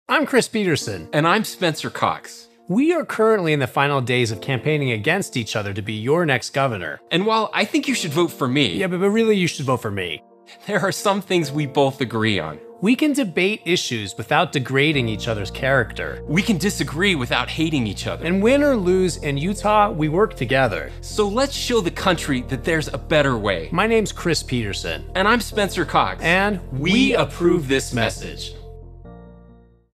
I'm Chris Peterson. And I'm Spencer Cox. We are currently in the final days of campaigning against each other to be your next governor. And while I think you should vote for me, Yeah, but really you should vote for me. There are some things we both agree on. We can debate issues without degrading each other's character. We can disagree without hating each other. And win or lose in Utah, we work together. So let's show the country that there's a better way. My name's Chris Peterson. And I'm Spencer Cox. And we approve this message.